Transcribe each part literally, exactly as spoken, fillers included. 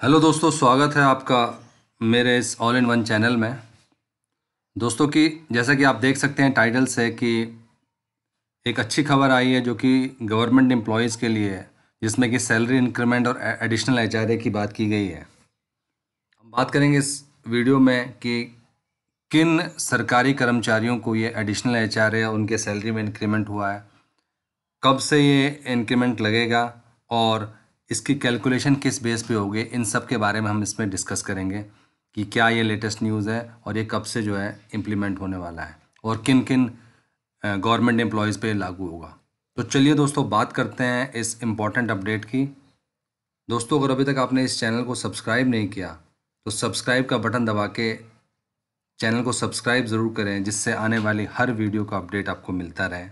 Hello दोस्तों, स्वागत है आपका मेरे इस ऑल इन वन चैनल में। दोस्तों की जैसा कि आप देख सकते हैं टाइटल से कि एक अच्छी खबर आई है जो कि गवर्नमेंट एम्प्लॉयज़ के लिए है, जिसमें कि सैलरी इंक्रीमेंट और एडिशनल एच आर ए की बात की गई है। हम बात करेंगे इस वीडियो में कि किन सरकारी कर्मचारियों को ये एडिशनल एच आर ए उनके सैलरी में इंक्रीमेंट हुआ है, कब से ये इंक्रीमेंट लगेगा और इसकी कैलकुलेशन किस बेस पे होगी। इन सब के बारे में हम इसमें डिस्कस करेंगे कि क्या ये लेटेस्ट न्यूज़ है और ये कब से जो है इम्प्लीमेंट होने वाला है और किन किन गवर्नमेंट एम्प्लॉयज़ पे लागू होगा। तो चलिए दोस्तों, बात करते हैं इस इम्पॉर्टेंट अपडेट की। दोस्तों, अगर अभी तक आपने इस चैनल को सब्सक्राइब नहीं किया तो सब्सक्राइब का बटन दबा के चैनल को सब्सक्राइब ज़रूर करें, जिससे आने वाली हर वीडियो का अपडेट आपको मिलता रहे।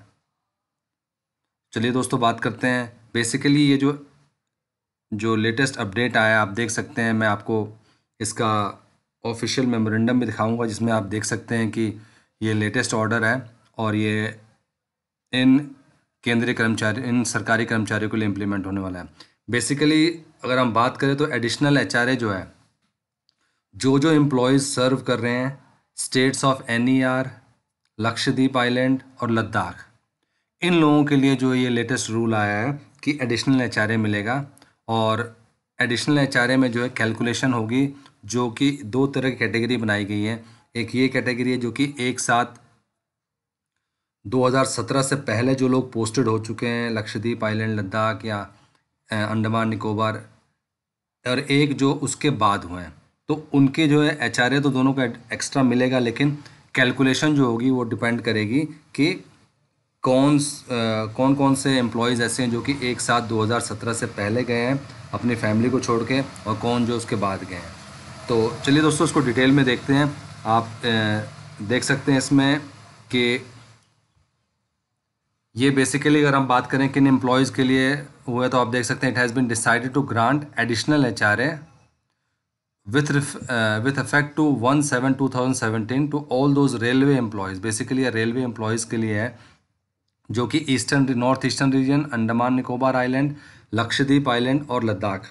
चलिए दोस्तों, बात करते हैं। बेसिकली ये जो जो लेटेस्ट अपडेट आया आप देख सकते हैं, मैं आपको इसका ऑफिशियल मेमोरेंडम भी दिखाऊंगा, जिसमें आप देख सकते हैं कि ये लेटेस्ट ऑर्डर है और ये इन केंद्रीय कर्मचारी इन सरकारी कर्मचारियों के लिए इम्प्लीमेंट होने वाला है। बेसिकली अगर हम बात करें तो एडिशनल एच आर ए जो है, जो जो एम्प्लॉयज़ सर्व कर रहे हैं states of N E R, Lakshadweep island और लद्दाख, इन लोगों के लिए जो ये लेटेस्ट रूल आया है कि एडिशनल एच आर ए मिलेगा। और एडिशनल एच आर ए में जो है कैलकुलेशन होगी, जो कि दो तरह की कैटेगरी बनाई गई है। एक ये कैटेगरी है जो कि एक साथ दो हज़ार सत्रह से पहले जो लोग पोस्टेड हो चुके हैं लक्षद्वीप आइलैंड, लद्दाख या अंडमान निकोबार, और एक जो उसके बाद हुए हैं, तो उनके जो है एच आर ए तो दोनों का एक्स्ट्रा मिलेगा, लेकिन कैलकुलेशन जो होगी वो डिपेंड करेगी कि कौन कौन कौन से एम्प्लॉयज़ ऐसे हैं जो कि एक साथ दो हज़ार सत्रह से पहले गए हैं अपनी फैमिली को छोड़ के, और कौन जो उसके बाद गए हैं। तो चलिए दोस्तों, इसको डिटेल में देखते हैं। आप ए, देख सकते हैं इसमें कि ये बेसिकली अगर हम बात करें किन एम्प्लॉयज़ के लिए हुआ है, तो आप देख सकते हैं it has been decided to grant additional H R A with ref, uh, with effect to one seven two thousand seventeen to all those railway employees। Basically ये रेलवे एम्प्लॉयज़ के लिए है जो कि eastern north eastern region, Andaman Nicobar island, Lakshadweep island और लद्दाख।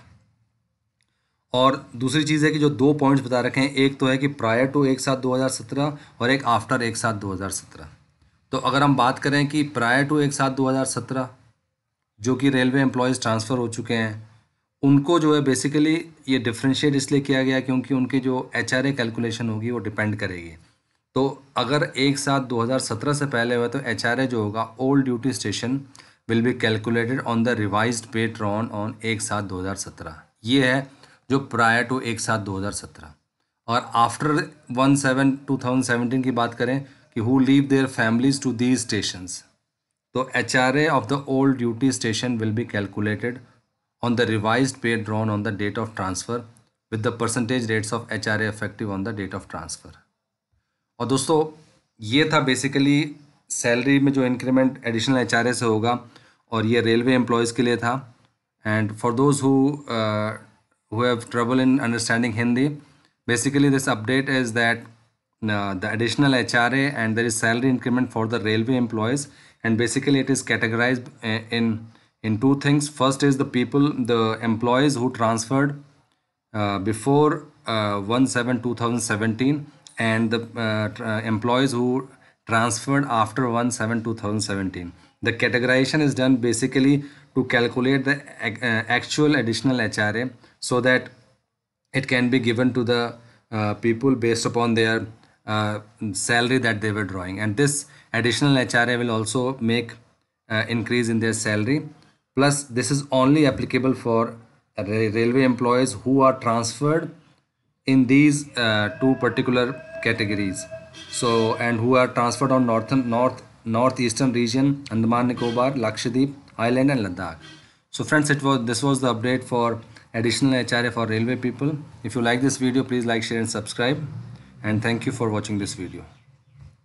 और दूसरी चीज़ है कि जो दो पॉइंट्स बता रखे हैं, एक तो है कि प्रायर टू एक साथ दो हज़ार सत्रह और एक आफ्टर एक साथ दो हज़ार सत्रह। तो अगर हम बात करें कि प्रायर टू एक साथ दो हज़ार सत्रह जो कि रेलवे एम्प्लॉयज़ ट्रांसफ़र हो चुके हैं, उनको जो है बेसिकली ये डिफ्रेंशिएट इसलिए किया गया क्योंकि उनकी जो एच आर ए कैलकुलेशन होगी वो डिपेंड करेगी। तो अगर एक साथ दो हज़ार सत्रह से पहले हुआ तो एच आर ए जो होगा old duty station will be calculated on the revised pay drawn on एक साथ दो हज़ार सत्रह। ये है जो प्रायर टू एक साथ दो हज़ार सत्रह। और after one seven two thousand seventeen की बात करें कि who leave their families to these stations, तो H R A of the old duty station will be calculated on the revised pay drawn on the date of transfer with the percentage rates of H R A effective on the date of transfer। और दोस्तों, ये था basically salary में जो increment additional H R A से होगा, और ये रेलवे एम्प्लॉयज़ के लिए था। And for those who who have trouble in understanding Hindi, basically this update is that the additional H R A and there is salary increment for the railway employees, and basically it is categorised in in two things. First is the people, the employees who transferred uh, before uh, one seven two thousand seventeen, and the uh, employees who transferred after one seven two thousand seventeen. The categorization is done basically to calculate the uh, actual additional H R A, so that it can be given to the uh, people based upon their uh, salary that they were drawing, and this additional H R A will also make uh, increase in their salary. Plus, this is only applicable for railway employees who are transferred in these uh, two particular categories. So, and who are transferred on northern north northeastern region, Andaman Nicobar, Lakshadweep Island and Ladakh. So friends, it was this was the update for additional H R A for railway people. If you like this video, please like, share and subscribe. And thank you for watching this video.